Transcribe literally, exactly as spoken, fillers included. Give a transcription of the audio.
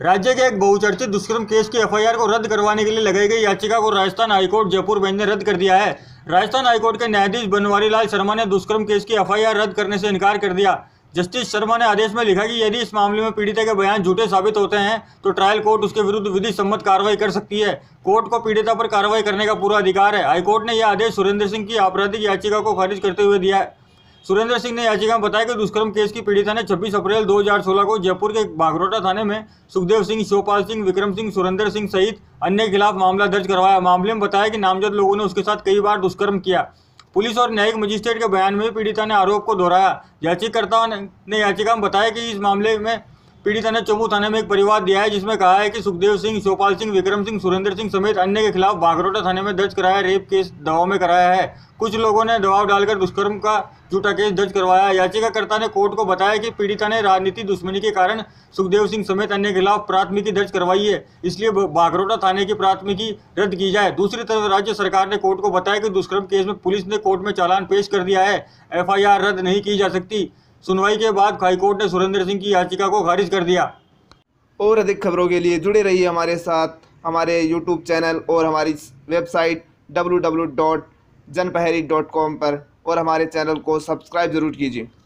राज्य के एक बहुचर्चित दुष्कर्म केस की एफआईआर को रद्द करवाने के लिए लगाई गई याचिका को राजस्थान हाईकोर्ट जयपुर बेंच ने रद्द कर दिया है। राजस्थान हाईकोर्ट के न्यायाधीश बनवारी लाल शर्मा ने दुष्कर्म केस की एफआईआर रद्द करने से इनकार कर दिया। जस्टिस शर्मा ने आदेश में लिखा कि यदि इस मामले में पीड़िता के बयान झूठे साबित होते हैं तो ट्रायल कोर्ट उसके विरुद्ध विधि सम्मत कार्रवाई कर सकती है। कोर्ट को पीड़िता पर कार्रवाई करने का पूरा अधिकार है। हाईकोर्ट ने यह आदेश सुरेंद्र सिंह की आपराधिक याचिका को खारिज करते हुए दिया है। सुरेंद्र सिंह ने याचिका में बताया कि दुष्कर्म केस की पीड़िता ने छब्बीस अप्रैल दो हज़ार सोलह को जयपुर के बागरोटा थाने में सुखदेव सिंह, शिवपाल सिंह, विक्रम सिंह, सुरेंद्र सिंह सहित अन्य के खिलाफ मामला दर्ज करवाया। मामले में बताया कि नामजद लोगों ने उसके साथ कई बार दुष्कर्म किया। पुलिस और न्यायिक मजिस्ट्रेट के बयान में पीड़िता ने आरोप को दोहराया। याचिकाकर्ता ने याचिका में बताया कि इस मामले में पीड़िता ने चमू थाने में एक परिवाद दिया है जिसमें कहा है कि सुखदेव सिंह, शिवपाल सिंह, विक्रम सिंह, सुरेंद्र सिंह समेत अन्य के खिलाफ बागरोटा थाने में दर्ज कराया रेप केस दबाव में कराया है। कुछ लोगों ने दबाव डालकर दुष्कर्म का झूठा केस दर्ज करवाया। याचिकाकर्ता ने कोर्ट को बताया कि पीड़िता ने राजनीतिक दुश्मनी के कारण सुखदेव सिंह समेत अन्य के खिलाफ प्राथमिकी दर्ज करवाई है, इसलिए बागरोटा थाने की प्राथमिकी रद्द की जाए। दूसरी तरफ राज्य सरकार ने कोर्ट को बताया कि दुष्कर्म केस में पुलिस ने कोर्ट में चालान पेश कर दिया है, एफआईआर रद्द नहीं की जा सकती। सुनवाई के बाद हाईकोर्ट ने सुरेंद्र सिंह की याचिका को खारिज कर दिया। और अधिक खबरों के लिए जुड़े रहिए हमारे साथ, हमारे यूट्यूब चैनल और हमारी website W W W dot Janprahari dot com पर, और हमारे चैनल को सब्सक्राइब जरूर कीजिए।